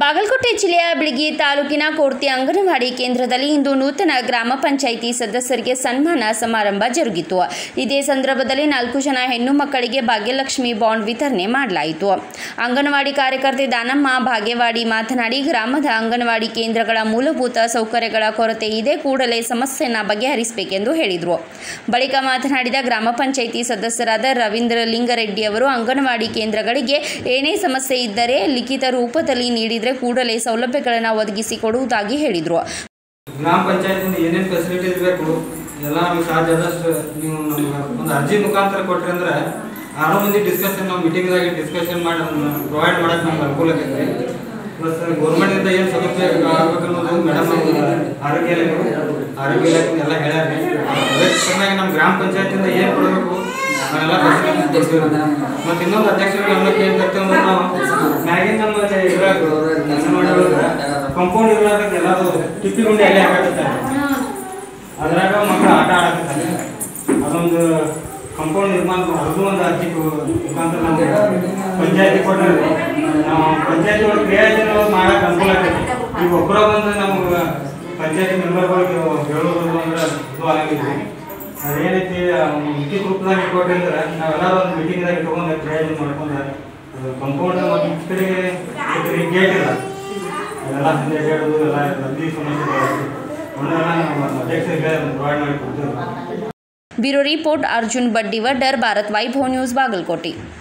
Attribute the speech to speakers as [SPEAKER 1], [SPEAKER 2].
[SPEAKER 1] ಬಾಗಲಕೋಟೆ ಜಿಲ್ಲೆಯ ಬಿಳಗಿ ತಾಲೂಕಿನ ಕೋರ್ತಿ ಅಂಗನವಾಡಿ ಕೇಂದ್ರದಲ್ಲಿ ಇಂದು ನೂತನ ಗ್ರಾಮ ಪಂಚಾಯಿತಿ ಸದಸ್ಯರಿಗೆ ಸನ್ಮಾನ ಸಮಾರಂಭ ಜರುಗಿತು। ಇದೇ ಸಂದರ್ಭದಲ್ಲಿ 4 ಜನ ಹೆಣ್ಣು ಮಕ್ಕಳಿಗೆ ಭಾಗ್ಯಲಕ್ಷ್ಮಿ ಬಾಂಡ್ ವಿತರಣೆ ಮಾಡಲಾಯಿತು। ಅಂಗನವಾಡಿ ಕಾರ್ಯಕರ್ತೆ ದಾನಮ್ಮ ಭಾಗ್ಯವಾಡಿ ಮಾತನಾಡಿ, ಗ್ರಾಮದ ಅಂಗನವಾಡಿ ಕೇಂದ್ರಗಳ ಮೂಲಭೂತ ಸೌಕರ್ಯಗಳ ಕೊರತೆ ಇದೆ, ಕೂಡಲೇ ಸಮಸ್ಯೆಯನ್ನು ಬಗೆಹರಿಸಬೇಕೆಂದು ಹೇಳಿದರು। ಬಳಿಕ ಮಾತನಾಡಿದ ಗ್ರಾಮ ಪಂಚಾಯಿತಿ ಸದಸ್ಯರಾದ ರವೀಂದ್ರ ಲಿಂಗರೆಡ್ಡಿ ಅವರು, ಅಂಗನವಾಡಿ ಕೇಂದ್ರಗಳಿಗೆ ಏನೇ ಸಮಸ್ಯೆ ಇದ್ದರೆ ಲಿಖಿತ ರೂಪದಲ್ಲಿ ನೀಡಿದರೆ ಕೂಡಲೇ ಸೌಲಭ್ಯಗಳನ್ನು ಒದಗಿಸಿಕೊಡುವುದಾಗಿ ಹೇಳಿದರು।
[SPEAKER 2] ಗ್ರಾಮ ಪಂಚಾಯತ್ ಏನೇನು ಫೆಸಿಲಿಟೀಸ್ ಬೇಕು ಎಲ್ಲ ನಮಗೆ ಸಾಧ್ಯ ಆದಷ್ಟು ನೀವು ನಮಗೆ ಒಂದು ಅರ್ಜಿ ಮುಖಾಂತರ ಕೊಟ್ಟರೆ ಅಂದರೆ 6 ಮಂದಿ ಡಿಸ್ಕಷನ್ ನಾವು ಮೀಟಿಂಗ್ದಾಗಿ ಡಿಸ್ಕಷನ್ ಮಾಡಿ ಪ್ರೊವೈಡ್ ಮಾಡೋಕ್ಕೆ ನಮ್ಗೆ ಅನುಕೂಲ ಆಗೈತೆ। ಪ್ಲಸ್ ಗೌರ್ಮೆಂಟಿಂದ ಏನು ಸೌಲಭ್ಯ ಆಗಬೇಕು ಅನ್ನೋದು ಮೇಡಮ್ ಆರೋಗ್ಯ ಇಲಾಖೆ ಎಲ್ಲ ಹೇಳ್ಯಾರ। ಅದೇ ಚೆನ್ನಾಗಿ ನಮ್ಮ ಗ್ರಾಮ ಪಂಚಾಯತಿಂದ ಏನು ಕೊಡಬೇಕು ನಾವೆಲ್ಲ ಕೊಡ್ತೀವಿ। ಮತ್ತು ಇನ್ನೊಂದು ಅಧ್ಯಕ್ಷರಿಗೆ ಗಮನಕ್ಕೆ ಏನು ತರ್ತೇವೆ ನಾವು ಮ್ಯಾಗಿನ ನಮ್ಮಲ್ಲಿ ಇರಬೇಕು ಕಂಪೌಂಡ್ ಇರಲಾರ್ದಕ್ಕೆ ಎಲ್ಲರೂ ಟಿಪ್ಪಿ ಗುಂಡಿ ಎಲ್ಲಿ ಹಾಕತ್ತೆ, ಅದ್ರಾಗ ಮಕ್ಕಳು ಆಟ ಆಡಕತ್ತಾರೆ। ಅದೊಂದು ಕಂಪೌಂಡ್ ನಿರ್ಮಾಣ ಅದು ಒಂದು ಅರ್ಜಿ ಮುಖಾಂತರ ನಮಗೆ ಪಂಚಾಯತಿ ಕೊಟ್ಟರೆ ನಾವು ಪಂಚಾಯತಿ ಒಳಗೆ ಕ್ರಿಯಾಜನ ಮಾಡೋಕೆ ಅನುಕೂಲ ಆಗ್ತೈತಿ। ಈಗ ಒಬ್ಬರ ಬಂದು ನಮ್ಗೆ ಪಂಚಾಯತಿ ಮೆಂಬರ್ಗಳಿಗೆ ಹೇಳೋದು ಅಂದ್ರೆ ಇದು ಆಗಿದ್ವಿ। ಅದೇನೈತಿ ಲಿಖಿತ ರೂಪದಾಗ ಇಟ್ಕೊಟ್ರಿ ಅಂದ್ರೆ ನಾವೆಲ್ಲರೂ ಒಂದು ಮೀಟಿಂಗ್ದಾಗ ಇಟ್ಕೊಂಡು ಕ್ರಿಯಾಜನ ಮಾಡ್ಕೊಂಡು ಕಂಪೌಂಡ್ ಮತ್ತು ಗೇಟ್ ಇಲ್ಲ, ಅದೆಲ್ಲ ಹಿಂದೆ ಹೇಳೋದು ಎಲ್ಲ ನದಿ ಸಮಸ್ಯೆ ಒಂದೆಲ್ಲ ನಾವು ಅಧ್ಯಕ್ಷರಿಗೆ ಪ್ರೊವೈಡ್ ಮಾಡಿ ಕೊಡ್ತೀವಿ।
[SPEAKER 1] Bureau report Arjun Baddivaddar, Bharat Vaibhav news, Bagalkote.